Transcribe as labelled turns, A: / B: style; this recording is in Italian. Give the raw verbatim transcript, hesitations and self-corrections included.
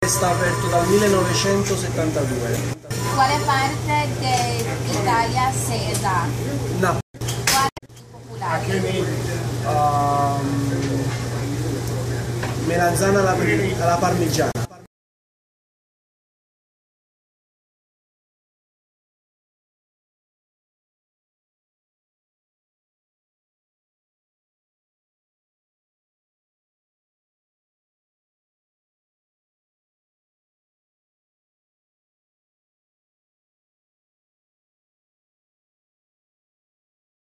A: sta aperto dal millenovecentosettantadue.
B: Quale parte d'Italia sei da?
A: No.
B: Quale è più popolare?
A: Um, melanzana alla, alla parmigiana.